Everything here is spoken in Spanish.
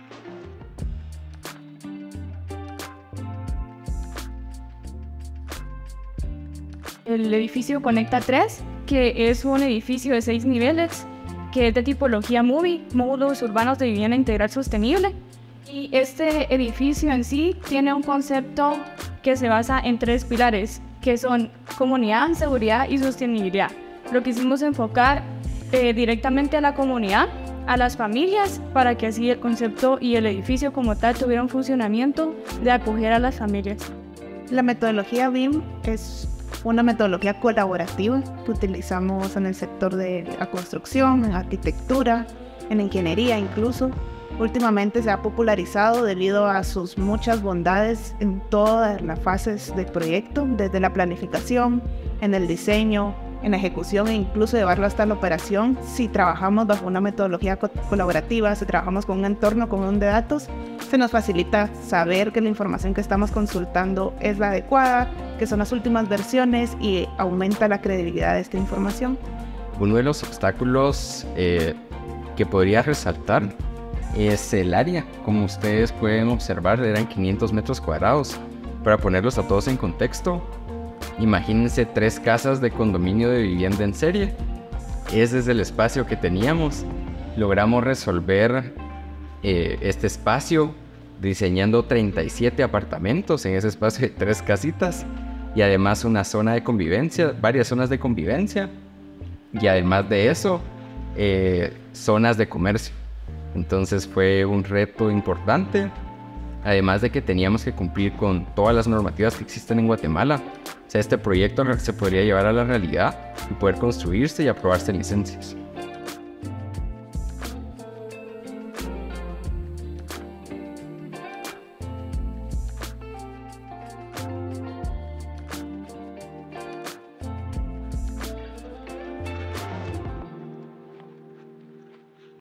El edificio Conecta 3, que es un edificio de 6 niveles, que es de tipología MUBI, Módulos Urbanos de Vivienda Integral Sostenible. Y este edificio en sí tiene un concepto que se basa en 3 pilares, que son comunidad, seguridad y sostenibilidad. Lo quisimos enfocar directamente a la comunidad, a las familias, para que así el concepto y el edificio como tal tuviera un funcionamiento de acoger a las familias. La metodología BIM es una metodología colaborativa que utilizamos en el sector de la construcción, en arquitectura, en ingeniería incluso. Últimamente se ha popularizado debido a sus muchas bondades en todas las fases del proyecto, desde la planificación, en el diseño, en la ejecución e incluso llevarlo hasta la operación. Si trabajamos bajo una metodología colaborativa, si trabajamos con un entorno común de datos, se nos facilita saber que la información que estamos consultando es la adecuada, que son las últimas versiones y aumenta la credibilidad de esta información. Uno de los obstáculos que podría resaltar es el área. Como ustedes pueden observar, eran 500 metros cuadrados. Para ponerlos a todos en contexto, imagínense 3 casas de condominio de vivienda en serie. Ese es el espacio que teníamos. Logramos resolver este espacio diseñando 37 apartamentos en ese espacio de 3 casitas, y además una zona de convivencia, varias zonas de convivencia, y además de eso, zonas de comercio. Entonces fue un reto importante, además de que teníamos que cumplir con todas las normativas que existen en Guatemala. O sea, este proyecto se podría llevar a la realidad y poder construirse y aprobarse licencias.